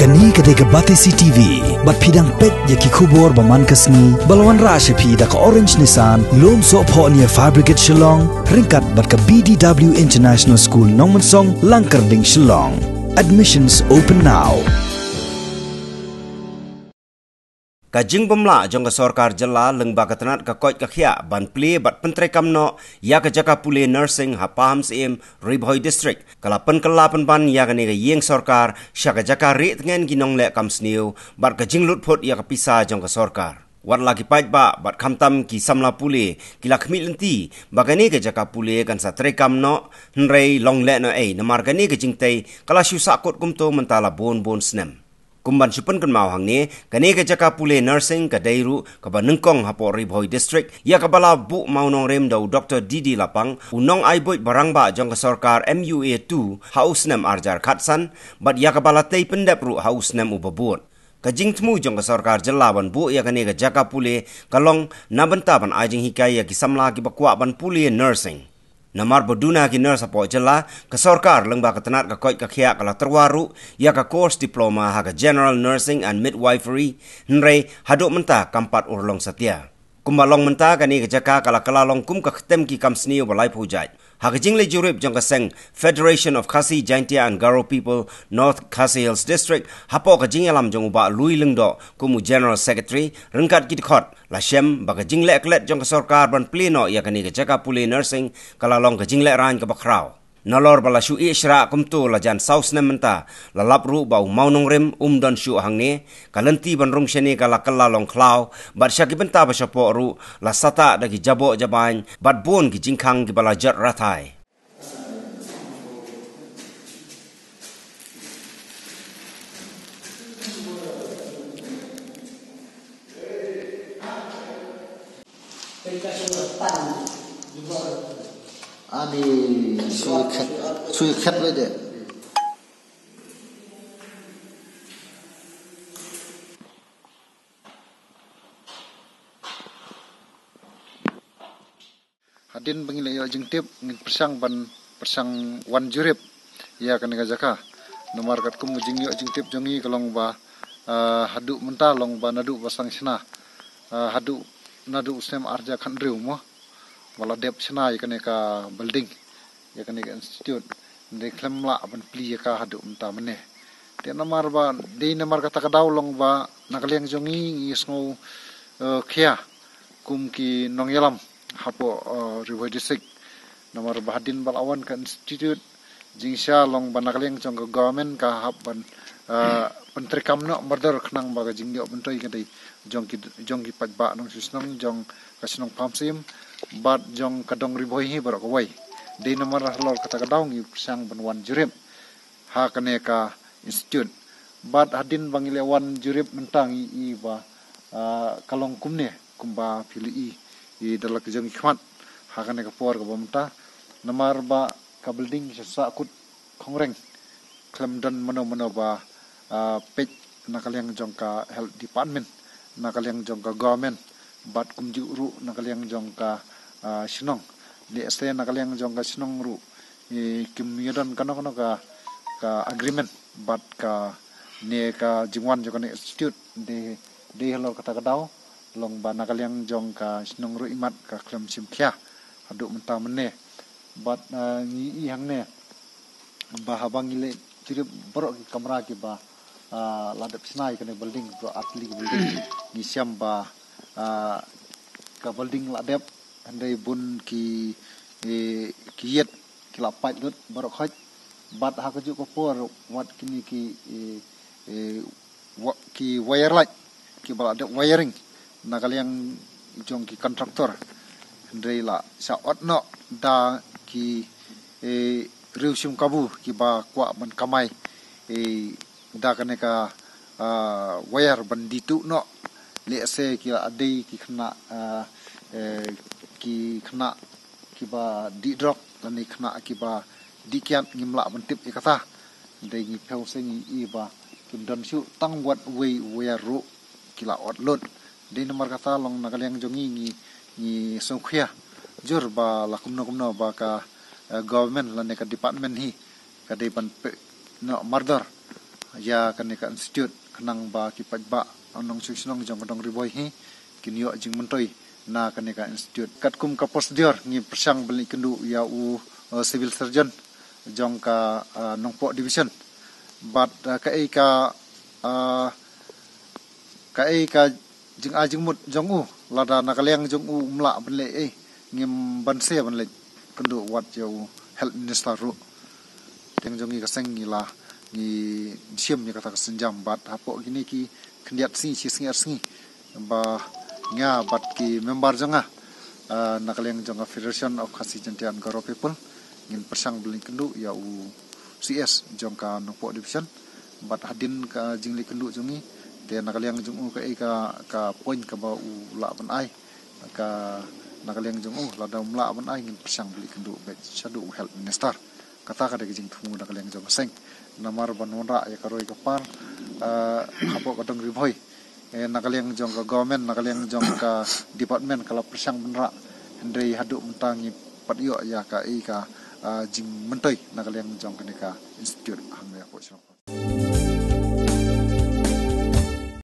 Kani kadega Batisi TV, bat pidang pet ya ki kubor baman kasni, balwan rasha pi da ka Orange Nissan, lom so po niya Fabricate Shillong, ringkat bat ka BDW International School Nongmansong, Langkarding Shillong. Admissions open now. Kajing pemla jong ke sorkar jela leng bakatanat ka koit ka khia ban pli bat pentre kamno ya ka jaka pule nursing ha paham sim Ribhoi district kala pen kelapan ban ya ka ne yeng sorkar sya ka jaka ri tengen ginong le kam sniu bat kajing lut phot ya ka pisa jong ke sorkar wat lagi pait ba bat kamtam ki samla pule kila khmi lenti bagani ka jaka pule kan sa tre kamno nrei long le no ei namar gani ka jingtei kala shu sakot kumto mentala bon snem kumban supen kan mau hang ni kani ke jaka pule nursing ka dairu ka banengkong hapo Ribhoi district ya ka bala bu mau nong rem dau Dr. Didi Lapang unong ai boy barang ba jong ka sarkar MUA2 haus nem arjar khatsan bat ya ka bala tei pendap ru haus nem ubabut kajing temu jong ka sarkar jelawan bu ya kani ke jaka pule kalong nabenta ban ajing hikai ya ki samla ki bakwa ban pule nursing Namar boduna ki nurse apo jela ke sorkar lengba ketenat ke koit ke khia kala terwaru ya ka course diploma ha ka general nursing and midwifery nrei haduk menta kampat urlong setia kumbalong menta kani ke jaka kala long kum ka khetem ki kamsni balai pujai ha ka jingle jurip jong ka seng Federation of Khasi Jaintia and Garo People North Khasi Hills District hapo ka jingalam jong ba lui lengdo kumu general secretary rengkat ki khot la shem ba ka jingle klet jong ka sorkar ban pleno ya kani ke jaka pule nursing kala long ka jingle ran ka bakrau Nalor bala shu ishra kumtu la jan saus nementa la lapru bau maunong rem dan shu hangne kalenti ban rung sheni kala kala long klau bat syaki benta ba syapo ru la sata dagi jabo jaban bat bon ki jingkhang ki bala jat rathai Ani suikat le de hadin bangile yo jingtip ngin persang wan jurip ya kan ga jaka nomor kat kum jing yo jingtip jongi kalong ba hadu menta long ba nadu basang sina hadu nadu sem arja khan riu mo wala dep sina yakane ka building yakane ka institute de klemla ban pli ka hadu mta mane te namar ba de namar kata ka daulong ba nakaliang jongi ngisngo khia kum ki nongyalam hapo Ribhoi district namar ba hadin balawan ka institute jingsha long ba nakaliang jong ka government ka hab ban pentrikam no murder khnang ba ga jingyo bentoi ka dei jongki pajba nong susnong jong kasnong pamsim bat jong kadong Ribhoi hi barok wai de nomor halor kata kadaung i sang banwan jurip ha kane ka institute bat hadin bangile wan jurip mentang i ba kalong kumne kumba pili i dalak jong khmat ha kane ka por ka bomta nomor ba ka building sa kut khongreng klemdan mano ba pej nakaliang jong ka health department nakaliang jong ka government bat kumju ru nakaliang jong ka sinong le ste nakaliang jong ka sinong ru kimyodon kano ka agreement bat ka ne ka jingwan jong ka institute de halor kata kadaw long ba nakaliang jong ka sinong ru imat ka klem simkhya hadu menta mene bat ni i hangne ba habang ile jiri borok ki kamera ki ba ladap sinai kane building bro atli building ni siam ba ka building ladap andai bun ki yet kila pait lut barok khaj bat ha kaju ko por wat kini ki wire light ki bala de wiring nakaliang jong ki kontraktor andai la sa otno da ki riusim kabu ki ba kwa ban kamai da kane ka wire banditu no le se ki adai ki khna ki ba di drop lani khna ki ba dikian ngimla bantip ikata de ngi pheu se ngi i ba kim don shu tang wat we ru kila otlot de nomor kata long nakaliang jongi ngi songkhia jur ba lakumno ba ka government lani ka department hi ka de ban no murder ya kaneka institute kanang ba kipat ba anong susunong jong kadong riboy hi kinyo jing mentoi na kaneka institute katkum ka posdior ngi persang beli kendu ya civil surgeon jong ka nongpo division but ka jing mut jong lada nakaliang jong mla benle ngim banse benle kendu wat jau health minister ru teng jongi ka sengila ni siam ni kata senjam bat hapo gini ki kendiat si ba nya bat ki member jonga nakaliang jonga Federation of Khasi Jantian Garo People ngin persang beli kendu ya CS jongka nongpo division bat hadin ka jingli kendu jongi te nakaliang jong ka point ka ba la ban ai ka nakaliang jong la da mla ban ai ngin persang beli kendu bet shadu health minister kata kada jing thumu nakaliang jong seng namar banonra ya karoi kapar hapo kadang riboy nakaliang jong ka government nakaliang jong ka department kala persang benra hendrei haduk mentangi patyo ya ka jing mentoi nakaliang jong ka institute hang ya ko